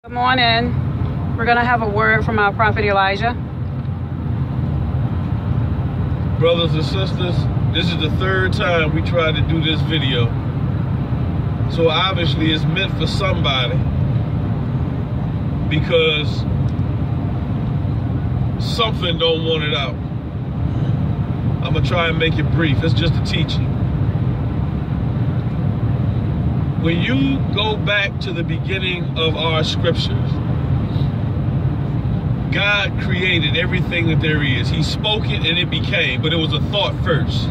Good morning. We're going to have a word from our prophet Elijah. Brothers and sisters, this is the third time we tried to do this video. So obviously it's meant for somebody, because something don't want it out. I'm going to try and make it brief. It's just a teaching. When you go back to the beginning of our scriptures, God created everything that there is. He spoke it and it became, but it was a thought first.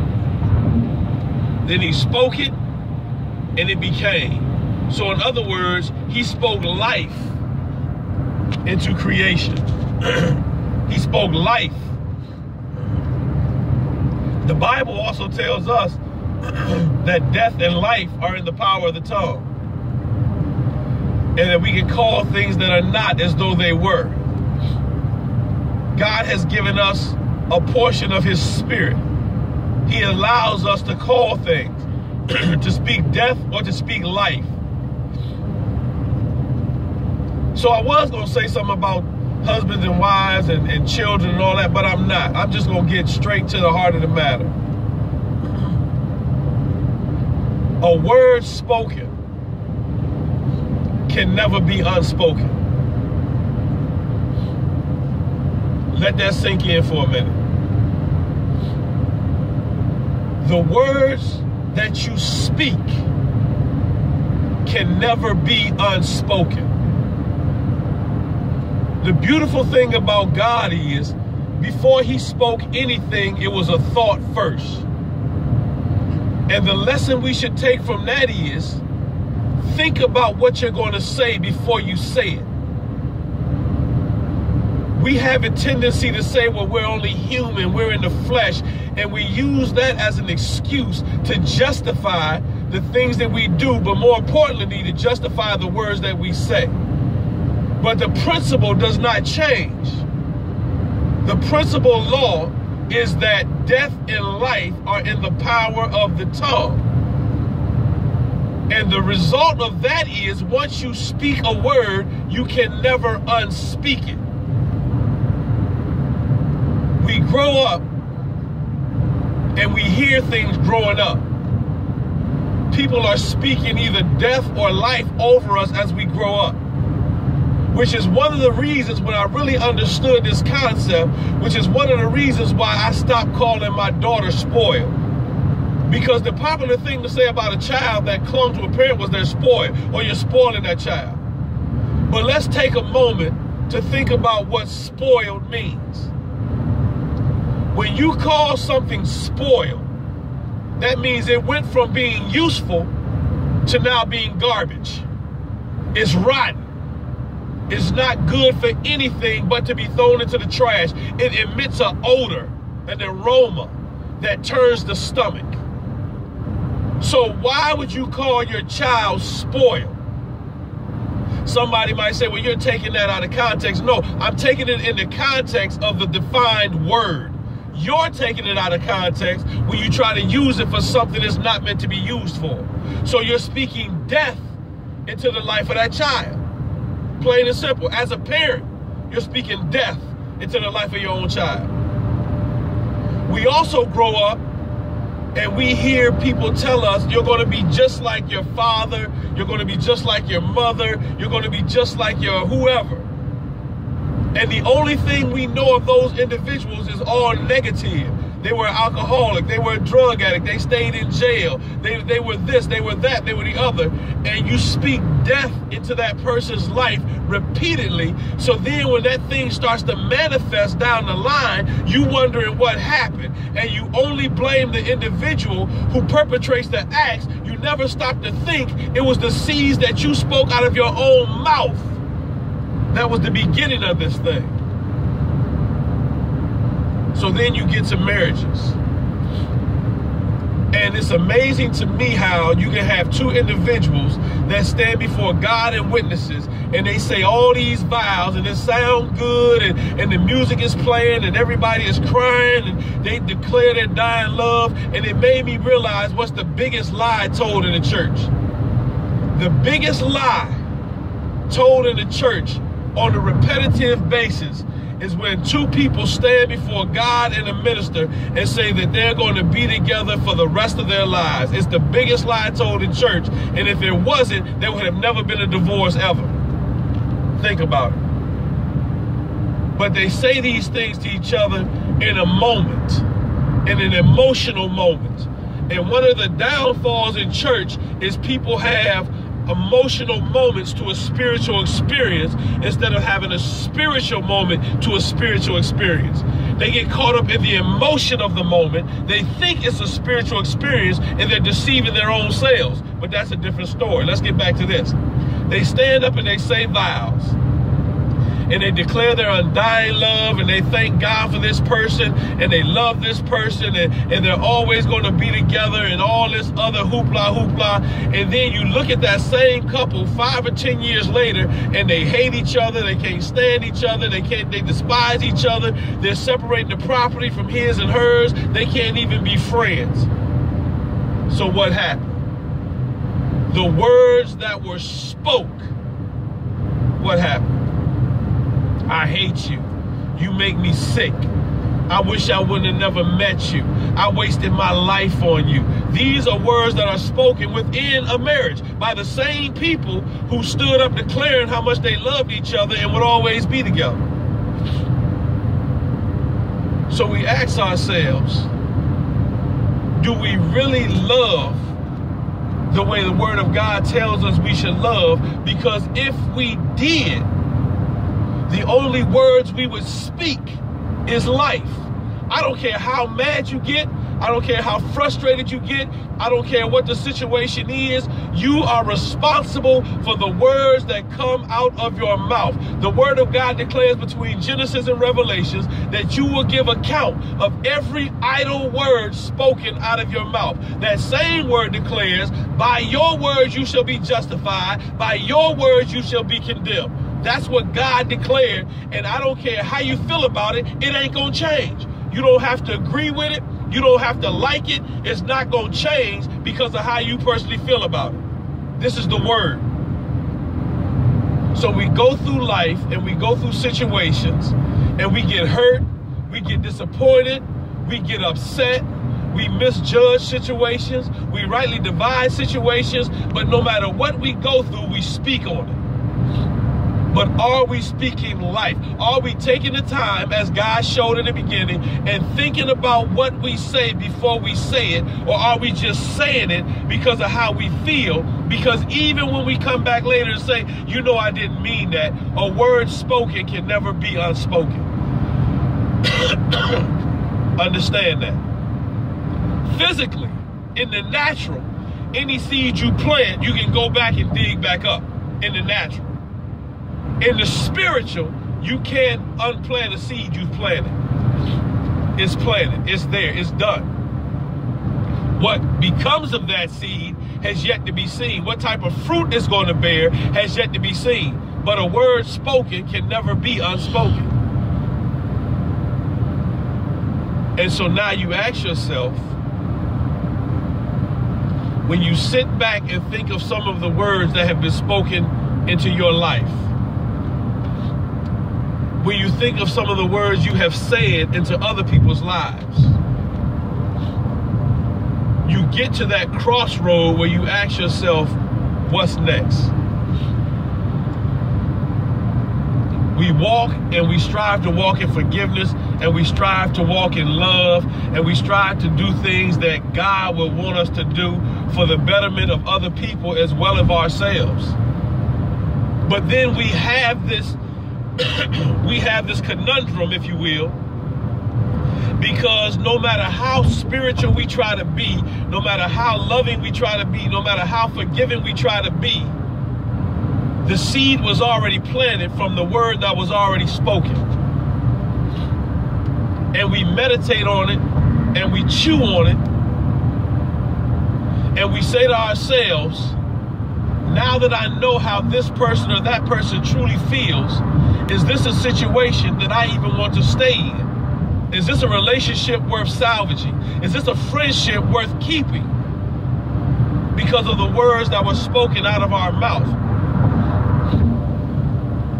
Then he spoke it and it became. So in other words, he spoke life into creation. He spoke life. The Bible also tells us that death and life are in the power of the tongue, and that we can call things that are not as though they were. God has given us a portion of his spirit. He allows us to call things, to speak death or to speak life. So I was going to say something about husbands and wives and children and all that, but I'm not. I'm just going to get straight to the heart of the matter. A word spoken can never be unspoken. Let that sink in for a minute. The words that you speak can never be unspoken. The beautiful thing about God is, before he spoke anything, it was a thought first. And the lesson we should take from that is, think about what you're going to say before you say it. We have a tendency to say, well, we're only human, we're in the flesh, and we use that as an excuse to justify the things that we do, but more importantly, to justify the words that we say. But the principle does not change. The principle law is that death and life are in the power of the tongue. And the result of that is, once you speak a word, you can never unspeak it. We grow up and we hear things growing up. People are speaking either death or life over us as we grow up. Which is one of the reasons, when I really understood this concept, which is one of the reasons why I stopped calling my daughter spoiled. Because the popular thing to say about a child that clung to a parent was they're spoiled, or you're spoiling that child. But let's take a moment to think about what spoiled means. When you call something spoiled, that means it went from being useful to now being garbage. It's rotten. It's not good for anything but to be thrown into the trash. It emits an odor, an aroma that turns the stomach. So why would you call your child spoiled? Somebody might say, well, you're taking that out of context. No, I'm taking it in the context of the defined word. You're taking it out of context when you try to use it for something it's not meant to be used for. So you're speaking death into the life of that child. Plain and simple. As a parent, you're speaking death into the life of your own child. We also grow up and we hear people tell us, you're going to be just like your father, you're going to be just like your mother, you're going to be just like your whoever. And the only thing we know of those individuals is all negative. They were alcoholic, they were a drug addict, they stayed in jail, they were this, they were that, they were the other. And you speak death into that person's life repeatedly. So then when that thing starts to manifest down the line, you wondering what happened. And you only blame the individual who perpetrates the acts. You never stop to think it was the seeds that you spoke out of your own mouth that was the beginning of this thing. So then you get to marriages. And it's amazing to me how you can have two individuals that stand before God and witnesses, and they say all these vows, and it sounds good, and the music is playing, and everybody is crying, and they declare their dying love. And it made me realize what's the biggest lie told in the church. The biggest lie told in the church on a repetitive basis is when two people stand before God and a minister and say that they're going to be together for the rest of their lives. It's the biggest lie told in church, and if it wasn't, there would have never been a divorce ever. Think about it. But they say these things to each other in a moment, in an emotional moment. And one of the downfalls in church is people have emotional moments to a spiritual experience instead of having a spiritual moment to a spiritual experience. They get caught up in the emotion of the moment. They think it's a spiritual experience and they're deceiving their own selves. But that's a different story. Let's get back to this. They stand up and they say vows. And they declare their undying love, and they thank God for this person, and they love this person, and they're always going to be together, and all this other hoopla. And then you look at that same couple 5 or 10 years later, and they hate each other, they can't stand each other, they despise each other, they're separating the property from his and hers, they can't even be friends. So what happened? The words that were spoke, what happened? I hate you. You make me sick. I wish I wouldn't have never met you. I wasted my life on you. These are words that are spoken within a marriage by the same people who stood up declaring how much they loved each other and would always be together. So we ask ourselves, do we really love the way the Word of God tells us we should love? Because if we did, the only words we would speak is life. I don't care how mad you get. I don't care how frustrated you get. I don't care what the situation is. You are responsible for the words that come out of your mouth. The Word of God declares between Genesis and Revelations that you will give account of every idle word spoken out of your mouth. That same word declares, by your words you shall be justified. By your words you shall be condemned. That's what God declared, and I don't care how you feel about it, it ain't gonna change. You don't have to agree with it, you don't have to like it, it's not gonna change because of how you personally feel about it. This is the Word. So we go through life and we go through situations and we get hurt, we get disappointed, we get upset, we misjudge situations, we rightly divide situations, but no matter what we go through, we speak on it. But are we speaking life? Are we taking the time, as God showed in the beginning, and thinking about what we say before we say it? Or are we just saying it because of how we feel? Because even when we come back later and say, you know, I didn't mean that, a word spoken can never be unspoken. Understand that. Physically, in the natural, any seed you plant, you can go back and dig back up in the natural. In the spiritual, you can't unplant a seed you've planted. It's planted, it's there, it's done. What becomes of that seed has yet to be seen. What type of fruit it's going to bear has yet to be seen. But a word spoken can never be unspoken. And so now you ask yourself, when you sit back and think of some of the words that have been spoken into your life, when you think of some of the words you have said into other people's lives, you get to that crossroad where you ask yourself, what's next? We walk and we strive to walk in forgiveness, and we strive to walk in love, and we strive to do things that God will want us to do for the betterment of other people as well as ourselves. But then we have this conundrum, if you will, because no matter how spiritual we try to be, no matter how loving we try to be, no matter how forgiving we try to be, the seed was already planted from the word that was already spoken. And we meditate on it, and we chew on it, and we say to ourselves, now that I know how this person or that person truly feels, is this a situation that I even want to stay in? Is this a relationship worth salvaging? Is this a friendship worth keeping? Because of the words that were spoken out of our mouth.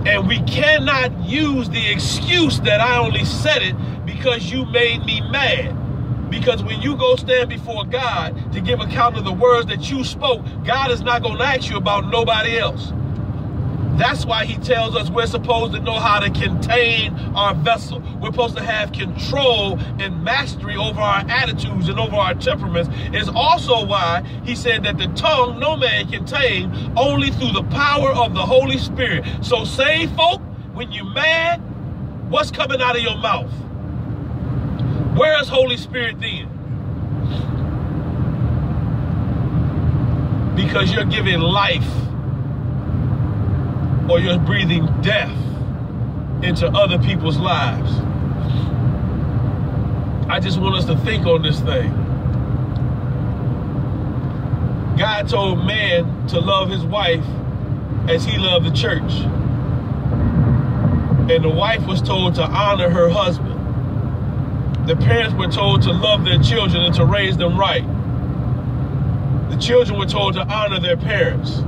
And we cannot use the excuse that I only said it because you made me mad. Because when you go stand before God to give account of the words that you spoke, God is not going to ask you about nobody else. That's why he tells us we're supposed to know how to contain our vessel. We're supposed to have control and mastery over our attitudes and over our temperaments. It's also why he said that the tongue no man can tame, only through the power of the Holy Spirit. So saved folk, when you're mad, what's coming out of your mouth? Where is Holy Spirit then? Because you're giving life, or you're breathing death into other people's lives. I just want us to think on this thing. God told man to love his wife as he loved the church. And the wife was told to honor her husband. The parents were told to love their children and to raise them right. The children were told to honor their parents.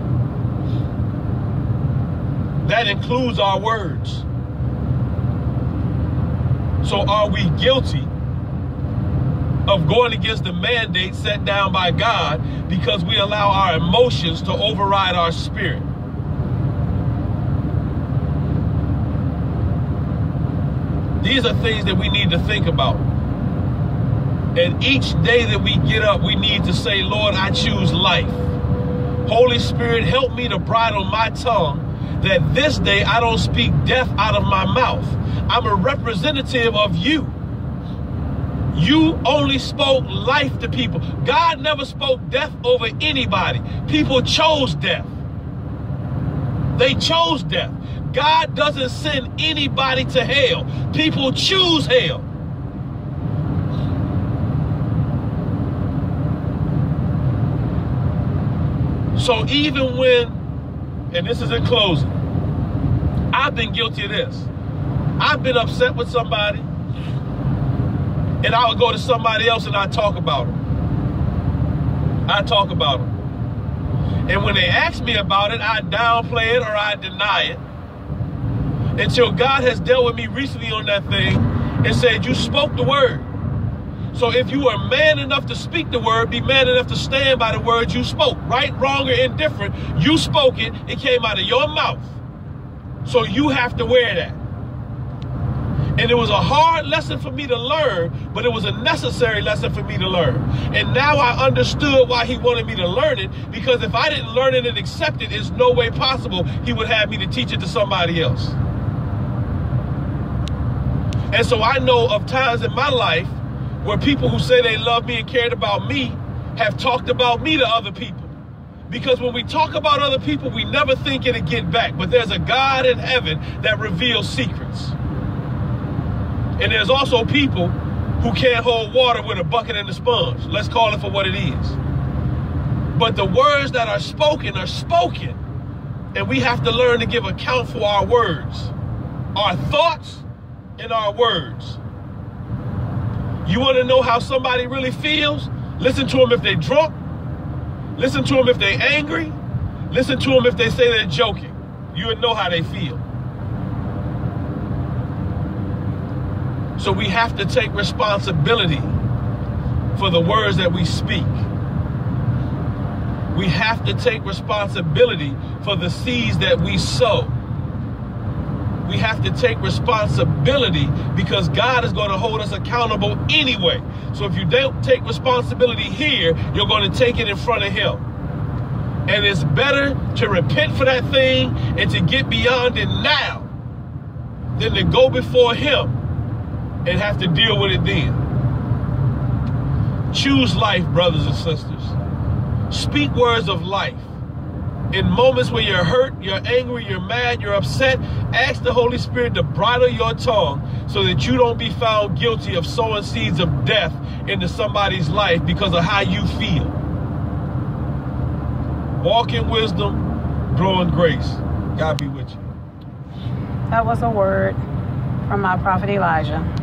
That includes our words. So are we guilty of going against the mandate set down by God because we allow our emotions to override our spirit? These are things that we need to think about. And each day that we get up, we need to say, Lord, I choose life. Holy Spirit, help me to bridle my tongue, that this day I don't speak death out of my mouth. I'm a representative of you. You only spoke life to people. God never spoke death over anybody. People chose death. They chose death. God doesn't send anybody to hell. People choose hell. So even when, and this is in closing, I've been guilty of this. I've been upset with somebody, and I would go to somebody else and I'd talk about them. I'd talk about them. And when they ask me about it, I'd downplay it or I'd deny it. Until God has dealt with me recently on that thing and said, you spoke the word. So if you are man enough to speak the word, be man enough to stand by the words you spoke. Right, wrong, or indifferent, you spoke it. It came out of your mouth. So you have to wear that. And it was a hard lesson for me to learn, but it was a necessary lesson for me to learn. And now I understood why he wanted me to learn it, because if I didn't learn it and accept it, there's no way possible he would have me to teach it to somebody else. And so I know of times in my life where people who say they love me and cared about me have talked about me to other people. Because when we talk about other people, we never think it'll get back. But there's a God in heaven that reveals secrets. And there's also people who can't hold water with a bucket and a sponge. Let's call it for what it is. But the words that are spoken, and we have to learn to give account for our words, our thoughts and our words. You want to know how somebody really feels? Listen to them if they're drunk. Listen to them if they're angry. Listen to them if they say they're joking. You would know how they feel. So we have to take responsibility for the words that we speak. We have to take responsibility for the seeds that we sow. We have to take responsibility because God is going to hold us accountable anyway. So if you don't take responsibility here, you're going to take it in front of him. And it's better to repent for that thing and to get beyond it now than to go before him and have to deal with it then. Choose life, brothers and sisters. Speak words of life. In moments where you're hurt, you're angry, you're mad, you're upset, ask the Holy Spirit to bridle your tongue so that you don't be found guilty of sowing seeds of death into somebody's life because of how you feel. Walk in wisdom, grow in grace. God be with you. That was a word from my prophet Elijah.